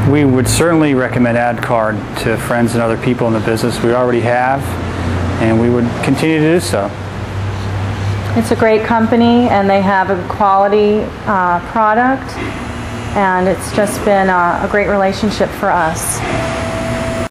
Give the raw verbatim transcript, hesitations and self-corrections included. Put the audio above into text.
We would certainly recommend AdCard to friends and other people in the business. We already have, and we would continue to do so. It's a great company, and they have a quality uh, product, and it's just been a, a great relationship for us.